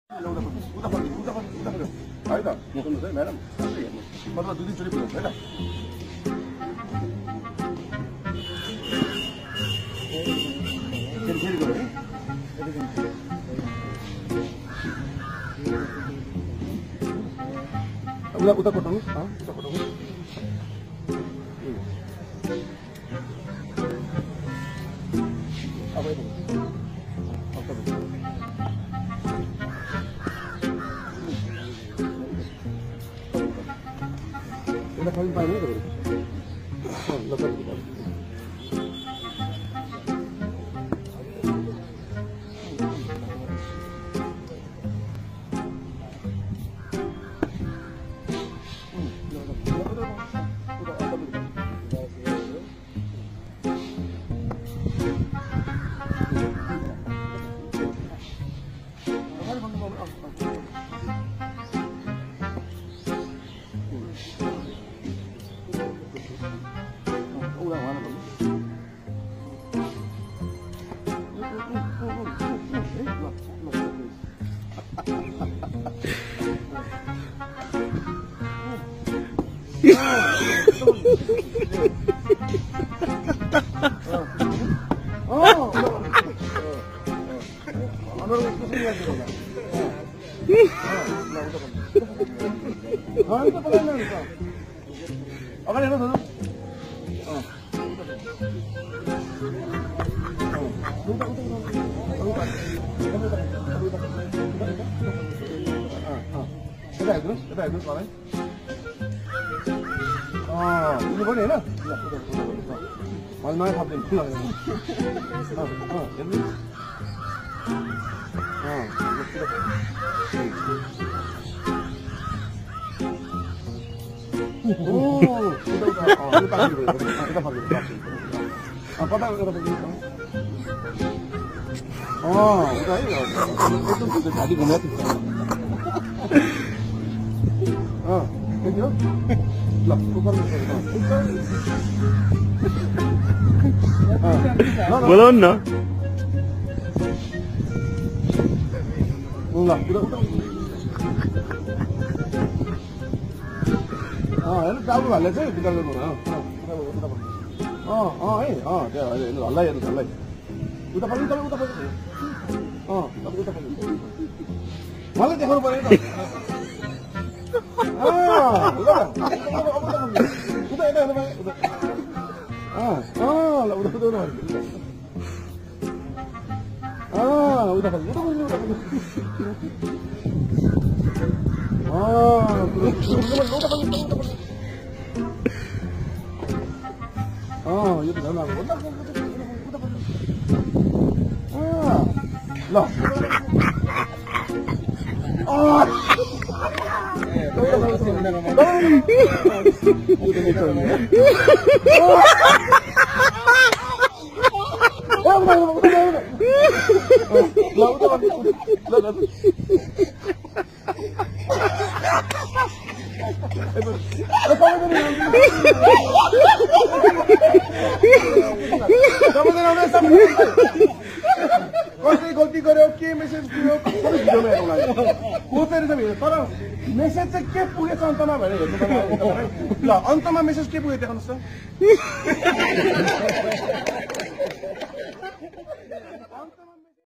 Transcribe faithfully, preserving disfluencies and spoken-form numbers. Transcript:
उता फर्किनु उता फर्किनु उता फर्किनु है त सुन्नुहोस् है म्याडम हेर्नु मतलब दुई तिनचोटि पुग्छ है त फेरि फेरि गयो है उता उता कोटाउनुहोस् उता कोटाउनुहोस् अब Kita kawin pa rin ito. Oh, lapad kita. ini boleh lah. Malam-malam habis pulang. Ah, ah, ini. Ah, oh, sudah sudah. Oh, kita pergi dulu. Kita pergi dulu. Apa dah kita pergi? Oh, udah ya. Itu sudah tadi ngeliat. Ah, kecil. Lah, tukar belum no? Lah, udah udah. Ah, ini tahu lah, lesnya tinggal dulu. Ah, ah, ah, eh, ah, dia, ini Allah ya, Allah. Udah pergi, udah udah pergi. Ah, tapi udah pergi. Malah dia baru pergi. Ah, udah. Udah, udah, udah, udah. Ah, ah, lah udah, udah, udah. Ah, udah, udah, udah, udah. Ah, udah, udah, udah, udah. Ah, ya udah, udah, udah, udah. Ah, lah. Ah. कसले गल्ती गर्यो के message दियो सबै भिडियोमा हेर्नु लाग्यो कोपेर चाहिँ भिडियो तर मेसेज चाहिँ के पुगेछ अन्तमा भनेर हेर्नु ल अन्तमा मेसेज के पुग्यो देखाउनुहोस् त